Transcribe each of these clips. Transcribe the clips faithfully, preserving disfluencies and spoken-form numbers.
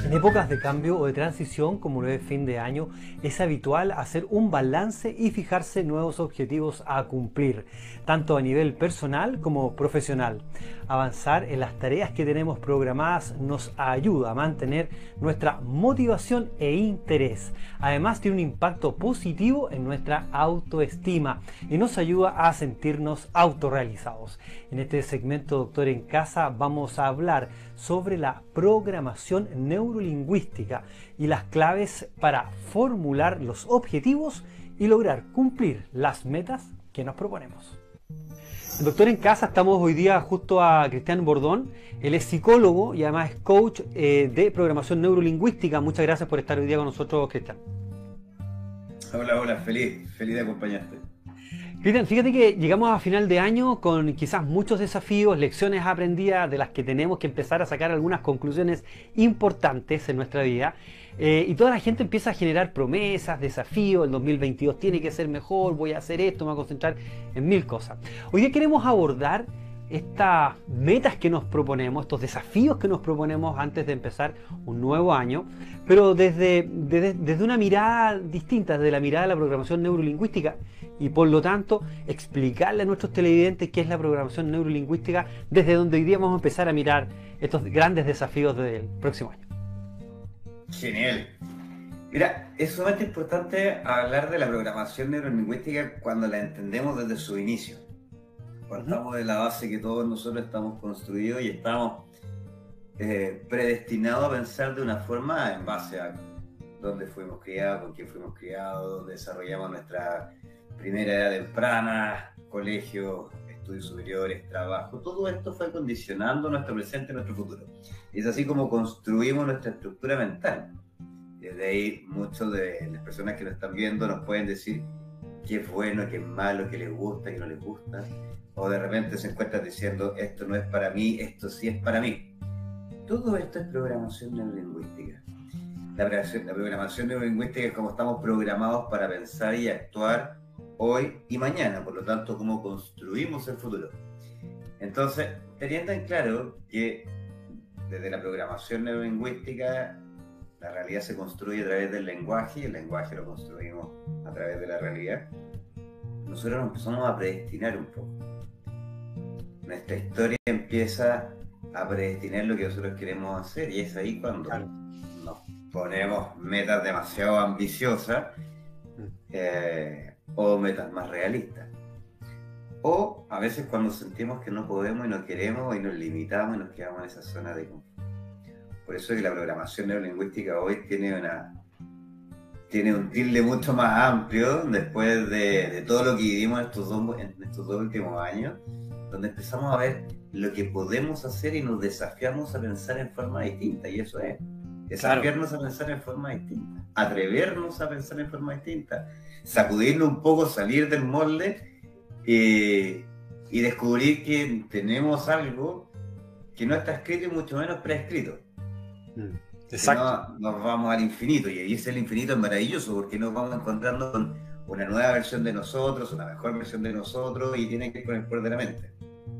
En épocas de cambio o de transición, como lo es fin de año, es habitual hacer un balance y fijarse nuevos objetivos a cumplir, tanto a nivel personal como profesional. Avanzar en las tareas que tenemos programadas nos ayuda a mantener nuestra motivación e interés. Además, tiene un impacto positivo en nuestra autoestima y nos ayuda a sentirnos autorrealizados. En este segmento Doctor en Casa vamos a hablar sobre la programación neurolingüística y las claves para formular los objetivos y lograr cumplir las metas que nos proponemos. En Doctor en Casa estamos hoy día justo a Cristian Bordón. Él es psicólogo y además es coach eh, de programación neurolingüística. Muchas gracias por estar hoy día con nosotros, Cristian. Hola, hola, feliz, feliz de acompañarte. Cristian, fíjate que llegamos a final de año con quizás muchos desafíos, lecciones aprendidas de las que tenemos que empezar a sacar algunas conclusiones importantes en nuestra vida. Eh, y toda la gente empieza a generar promesas, desafíos, el dos mil veintidós tiene que ser mejor, voy a hacer esto, me voy a concentrar en mil cosas. Hoy día queremos abordar estas metas que nos proponemos, estos desafíos que nos proponemos antes de empezar un nuevo año, pero desde, desde, desde una mirada distinta, desde la mirada de la programación neurolingüística, y por lo tanto explicarle a nuestros televidentes qué es la programación neurolingüística, desde donde hoy día vamos a empezar a mirar estos grandes desafíos del próximo año. Genial. Mira, es sumamente importante hablar de la programación neurolingüística cuando la entendemos desde su inicio. Partamos de la base que todos nosotros estamos construidos y estamos eh, predestinados a pensar de una forma en base a dónde fuimos criados, con quién fuimos criados, dónde desarrollamos nuestra primera edad temprana, colegio, estudios superiores, trabajo. Todo esto fue condicionando nuestro presente y nuestro futuro. Y es así como construimos nuestra estructura mental. Desde ahí muchas de las personas que nos están viendo nos pueden decir qué es bueno, qué es malo, qué les gusta, qué no les gusta. O de repente se encuentran diciendo, esto no es para mí, esto sí es para mí. Todo esto es programación neurolingüística. La programación, la programación neurolingüística es como estamos programados para pensar y actuar hoy y mañana, por lo tanto, cómo construimos el futuro. Entonces, teniendo en claro que desde la programación neurolingüística la realidad se construye a través del lenguaje y el lenguaje lo construimos a través de la realidad, nosotros nos empezamos a predestinar un poco. Nuestra historia empieza a predestinar lo que nosotros queremos hacer y es ahí cuando nos ponemos metas demasiado ambiciosas eh, o metas más realistas. O a veces cuando sentimos que no podemos y no queremos y nos limitamos y nos quedamos en esa zona de confort. Por eso es que la programación neurolingüística hoy tiene una tiene un tilde mucho más amplio después de, de todo lo que vivimos en estos, dos, en estos dos últimos años, donde empezamos a ver lo que podemos hacer y nos desafiamos a pensar en forma distinta, y eso es, desafiarnos claro. a pensar en forma distinta, atrevernos a pensar en forma distinta, sacudirnos un poco, salir del molde eh, y descubrir que tenemos algo que no está escrito y mucho menos prescrito. Mm. Exacto. No, nos vamos al infinito, y ese el infinito es maravilloso porque nos vamos encontrando con una nueva versión de nosotros, una mejor versión de nosotros, y tiene que ver con el poder de la mente.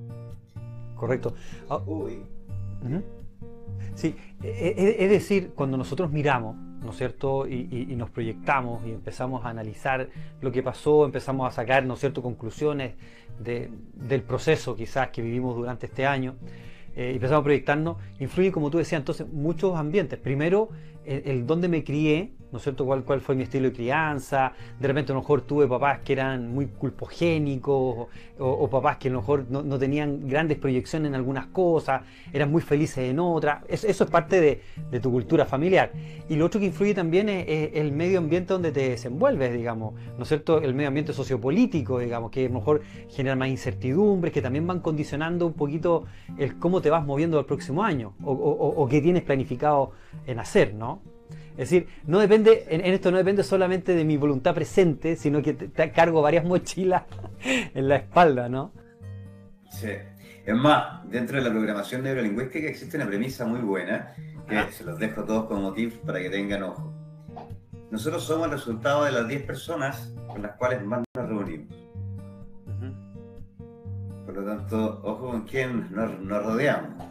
Correcto. Oh. Uy. Uh-huh. Sí, es, es decir, cuando nosotros miramos, ¿no es cierto?, y, y, y nos proyectamos y empezamos a analizar lo que pasó, empezamos a sacar, ¿no es cierto?, conclusiones de, del proceso quizás que vivimos durante este año, Eh, y empezamos a proyectarnos, influye, como tú decías, entonces muchos ambientes. Primero, el, el dónde me crié, ¿no es cierto?, cuál, cuál fue mi estilo de crianza. De repente a lo mejor tuve papás que eran muy culpogénicos, o, o papás que a lo mejor no, no tenían grandes proyecciones en algunas cosas, eran muy felices en otras. Eso, eso es parte de, de tu cultura familiar. Y lo otro que influye también es, es el medio ambiente donde te desenvuelves, digamos, ¿no es cierto?, el medio ambiente sociopolítico, digamos, que a lo mejor genera más incertidumbres, que también van condicionando un poquito el cómo te vas moviendo al próximo año, o, o, o qué tienes planificado en hacer, ¿no? Es decir, no depende, en, en esto no depende solamente de mi voluntad presente, sino que te, te cargo varias mochilas en la espalda, ¿no? Sí. Es más, dentro de la programación neurolingüística existe una premisa muy buena, que ah. se los dejo todos como tips para que tengan ojo. Nosotros somos el resultado de las diez personas con las cuales más nos reunimos. Uh-huh. Por lo tanto, ojo con quién nos, nos rodeamos.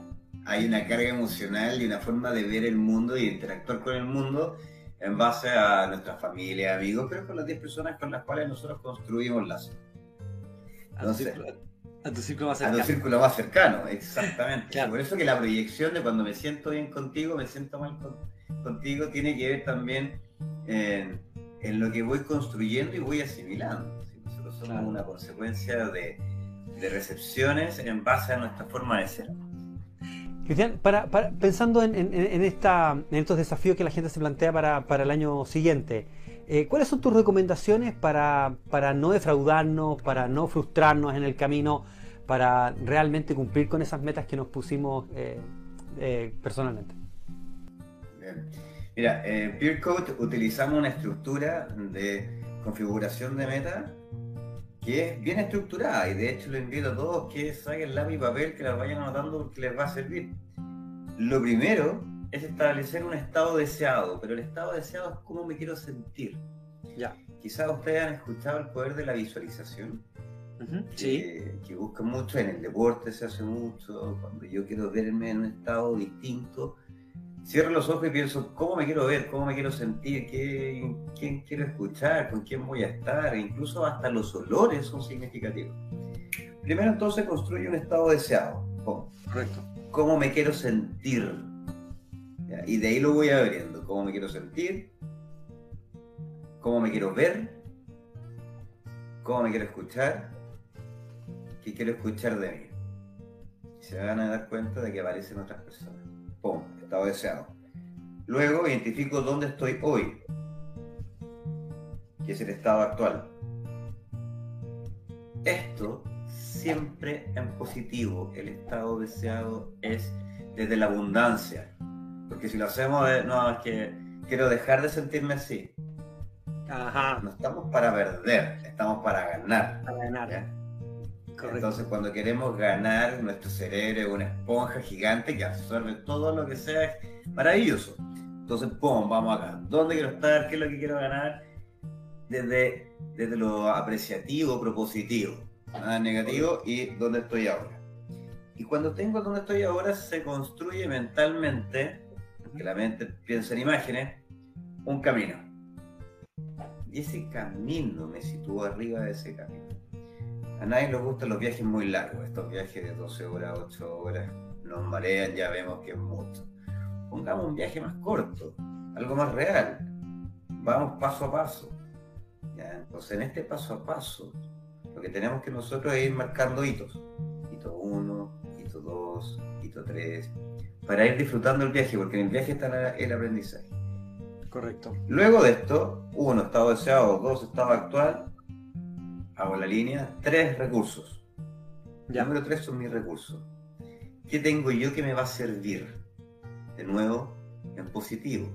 hay una carga emocional y una forma de ver el mundo y interactuar con el mundo en base a nuestra familia, amigos, pero con las diez personas con las cuales nosotros construimos lazos. Entonces, a tu círculo más a cercano. tu círculo más cercano, exactamente. Claro. Por eso que la proyección de cuando me siento bien contigo, me siento mal con, contigo, tiene que ver también en, en lo que voy construyendo y voy asimilando. ¿Sí? Nosotros somos claro. una consecuencia de, de recepciones en base a nuestra forma de ser. Cristian, para, para, pensando en, en, en, esta, en estos desafíos que la gente se plantea para, para el año siguiente, eh, ¿cuáles son tus recomendaciones para, para no defraudarnos, para no frustrarnos en el camino, para realmente cumplir con esas metas que nos pusimos eh, eh, personalmente? Bien. Mira, en eh, Peercode utilizamos una estructura de configuración de metas que es bien estructurada, y de hecho les invito a todos que saquen lápiz y papel, que las vayan anotando porque les va a servir. Lo primero es establecer un estado deseado, pero el estado deseado es cómo me quiero sentir. Ya. Quizás ustedes han escuchado el poder de la visualización, uh-huh. que, sí. que buscan mucho, en el deporte se hace mucho, cuando yo quiero verme en un estado distinto, cierro los ojos y pienso cómo me quiero ver, cómo me quiero sentir, qué, quién quiero escuchar, con quién voy a estar, e incluso hasta los olores son significativos. Primero entonces construye un estado deseado. ¿Cómo? Correcto. ¿Cómo me quiero sentir? ¿Ya? Y de ahí lo voy abriendo. ¿Cómo me quiero sentir? ¿Cómo me quiero ver? ¿Cómo me quiero escuchar? ¿Qué quiero escuchar de mí? Y se van a dar cuenta de que aparecen otras personas. ¡Pum! Estado deseado. Luego identifico dónde estoy hoy, que es el estado actual. Esto siempre en positivo. El estado deseado es desde la abundancia. Porque si lo hacemos, de, no, es que quiero dejar de sentirme así. Ajá. No estamos para perder, estamos para ganar. Para ganar. ¿Ya? Entonces, cuando queremos ganar, nuestro cerebro es una esponja gigante que absorbe todo lo que sea, es maravilloso. Entonces, ¡pum! Vamos acá. ¿Dónde quiero estar? ¿Qué es lo que quiero ganar? Desde, desde lo apreciativo, propositivo, nada negativo, y dónde estoy ahora. Y cuando tengo dónde estoy ahora, se construye mentalmente, que la mente piensa en imágenes, un camino. Y ese camino me sitúo arriba de ese camino. A nadie nos gustan los viajes muy largos, estos viajes de doce horas, ocho horas, nos marean, ya vemos que es mucho. Pongamos un viaje más corto, algo más real, vamos paso a paso. ¿Ya? Entonces en este paso a paso, lo que tenemos que nosotros es ir marcando hitos. Hito uno, hito dos, hito tres, para ir disfrutando el viaje, porque en el viaje está el aprendizaje. Correcto. Luego de esto, uno, estado deseado, dos, estado actual, hago la línea, tres, recursos. Ya. Número tres son mis recursos. ¿Qué tengo yo que me va a servir? De nuevo, en positivo.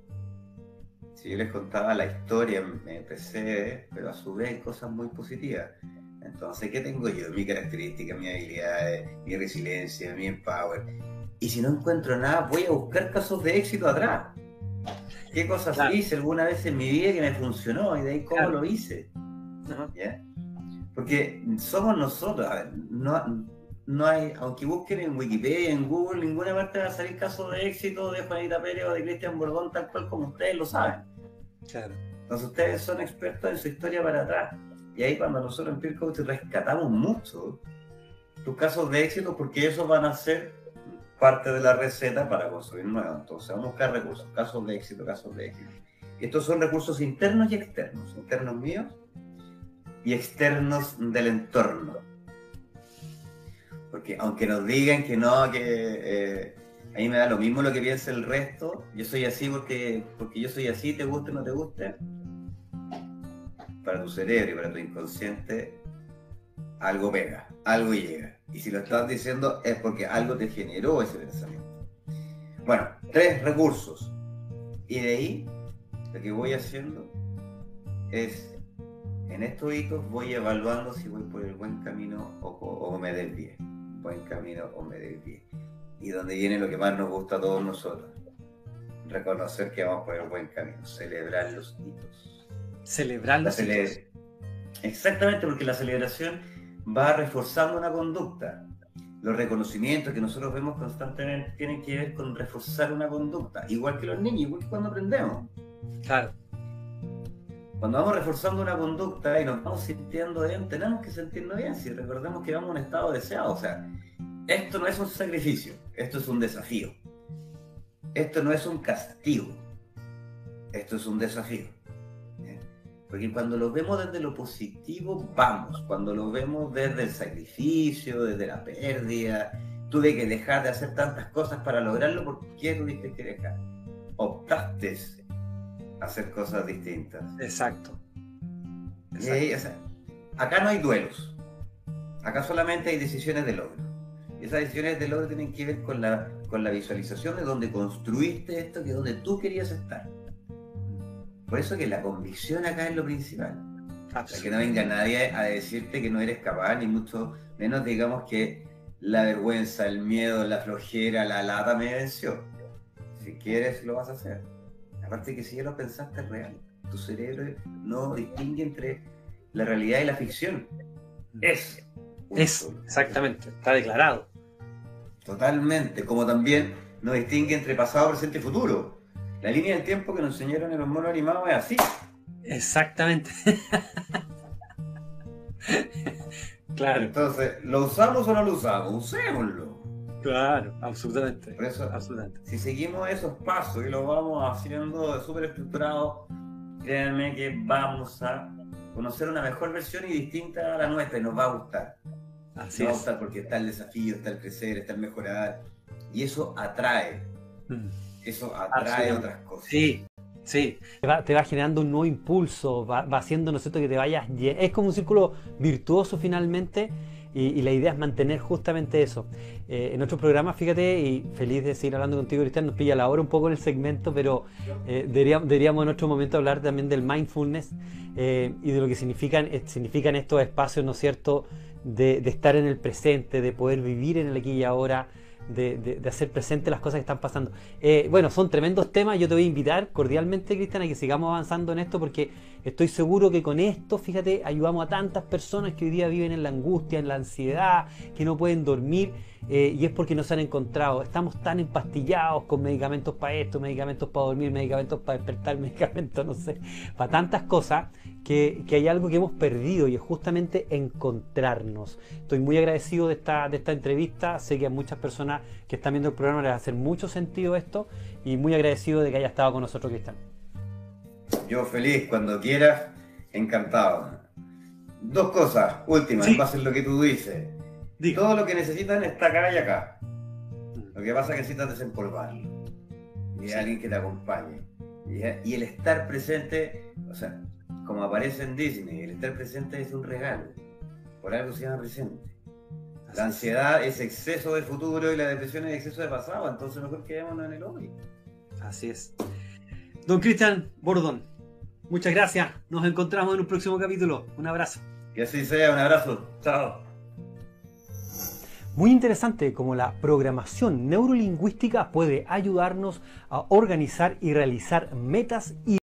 Si yo les contaba la historia, me empecé, pero a su vez hay cosas muy positivas. Entonces, ¿qué tengo yo? Mi característica, mi habilidad, mi resiliencia, mi empower. Y si no encuentro nada, voy a buscar casos de éxito atrás. ¿Qué cosas claro. hice alguna vez en mi vida que me funcionó? Y de ahí, ¿cómo claro. lo hice? Uh-huh. ¿Ya? Porque somos nosotros, a ver, no, no hay, aunque busquen en Wikipedia, en Google, ninguna parte va a salir casos de éxito de Juanita Pérez o de Cristian Bordón, tal cual como ustedes lo saben. Claro. Entonces ustedes son expertos en su historia para atrás. Y ahí cuando nosotros en Peercode rescatamos mucho tus casos de éxito, porque esos van a ser parte de la receta para construir nuevos. Entonces vamos a buscar recursos, casos de éxito, casos de éxito. Y estos son recursos internos y externos, internos míos y externos del entorno. Porque aunque nos digan que no, que eh, a mí me da lo mismo lo que piensa el resto, yo soy así porque, porque yo soy así, te guste o no te guste, para tu cerebro y para tu inconsciente algo pega, algo llega. Y si lo estás diciendo es porque algo te generó ese pensamiento. Bueno, tres recursos. Y de ahí lo que voy haciendo es, en estos hitos voy evaluando si voy por el buen camino o, o, o me desvíe. Buen camino o me desvíe. Y donde viene lo que más nos gusta a todos nosotros. Reconocer que vamos por el buen camino. Celebrar los hitos. Celebrar los cele... hitos. Exactamente, porque la celebración va reforzando una conducta. Los reconocimientos que nosotros vemos constantemente tienen que ver con reforzar una conducta, igual que los niños, igual que cuando aprendemos. Claro. Cuando vamos reforzando una conducta y nos vamos sintiendo bien, tenemos que sentirnos bien, si recordemos que vamos a un estado deseado. O sea, esto no es un sacrificio, esto es un desafío. Esto no es un castigo, esto es un desafío. Porque cuando lo vemos desde lo positivo, vamos. Cuando lo vemos desde el sacrificio, desde la pérdida, tuve que dejar de hacer tantas cosas para lograrlo, ¿por qué tuviste que dejar? Optaste a hacer cosas distintas. Exacto. Exacto. Y ahí, o sea, acá no hay duelos. Acá solamente hay decisiones de logro. Y esas decisiones de logro tienen que ver con la, con la visualización de donde construiste esto, que es donde tú querías estar. Por eso que la convicción acá es lo principal. O sea, que no venga nadie a decirte que no eres capaz, ni mucho menos digamos que la vergüenza, el miedo, la flojera, la lata me venció. Si quieres, lo vas a hacer. Aparte que si ya lo pensaste, es real. Tu cerebro no distingue entre la realidad y la ficción. Es. Es, exactamente. Está declarado. Totalmente. Como también no distingue entre pasado, presente y futuro. La línea del tiempo que nos enseñaron en los monos animados es así. Exactamente. Claro. Entonces, ¿lo usamos o no lo usamos? Usémoslo. Claro, absolutamente. Por eso, absolutamente. Si seguimos esos pasos y lo vamos haciendo súper estructurado, créanme que vamos a conocer una mejor versión y distinta a la nuestra y nos va a gustar. Así nos va es. a gustar porque está el desafío, está el crecer, está el mejorar. Y eso atrae. Mm. Eso atrae otras cosas. Sí, sí. Te va, te va generando un nuevo impulso, va, va haciendo, ¿no es cierto?, que te vayas... Es como un círculo virtuoso finalmente y, y la idea es mantener justamente eso. Eh, en otro programa, fíjate, y feliz de seguir hablando contigo, Cristian, nos pilla la hora un poco en el segmento, pero eh, deberíamos, deberíamos en otro momento hablar también del mindfulness eh, y de lo que significan, eh, significan estos espacios, ¿no es cierto?, de, de estar en el presente, de poder vivir en el aquí y ahora, De, de, de hacer presente las cosas que están pasando. Eh, bueno, son tremendos temas. Yo te voy a invitar cordialmente, Cristian, a que sigamos avanzando en esto porque estoy seguro que con esto, fíjate, ayudamos a tantas personas que hoy día viven en la angustia, en la ansiedad, que no pueden dormir eh, y es porque no se han encontrado. Estamos tan empastillados con medicamentos para esto, medicamentos para dormir, medicamentos para despertar, medicamentos, no sé, para tantas cosas que, que hay algo que hemos perdido y es justamente encontrarnos. Estoy muy agradecido de esta, de esta entrevista. Sé que a muchas personas que están viendo el programa les va a hacer mucho sentido esto y muy agradecido de que haya estado con nosotros, Cristian. Yo feliz, cuando quieras, encantado. Dos cosas, últimas, sí. En base a lo que tú dices. Digo. Todo lo que necesitan está acá y acá. Lo que pasa es que necesitas desempolvarlo. Y sí. Alguien que te acompañe. Y el estar presente, o sea, como aparece en Disney, el estar presente es un regalo. Por algo se llama presente. La ansiedad es exceso de futuro y la depresión es exceso de pasado, entonces mejor quedémonos en el hoy. Así es. Don Cristian Bordón, muchas gracias. Nos encontramos en un próximo capítulo. Un abrazo. Que así sea, un abrazo. Chao. Muy interesante cómo la programación neurolingüística puede ayudarnos a organizar y realizar metas y